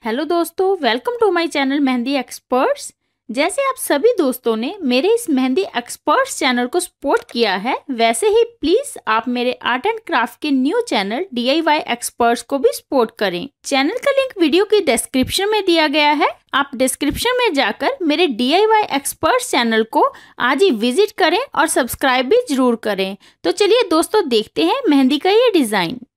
Hello दोस्तों, welcome to my channel Mehndi Experts. जैसे आप सभी दोस्तों ने मेरे इस मेहंदी एक्सपर्ट्स चैनल को सपोर्ट किया है, वैसे ही प्लीज आप मेरे आर्ट एंड क्राफ्ट के न्यू चैनल DIY एक्सपर्ट्स को भी सपोर्ट करें। चैनल का लिंक वीडियो की डिस्क्रिप्शन में दिया गया है। आप डिस्क्रिप्शन में जाकर मेरे DIY एक्सपर्ट्स चैनल को आज ही विजिट करें और सब्सक्राइब भी जरूर करें। तो चलिए दोस्तों, देखते हैं मेहंदी का ये डिजाइन।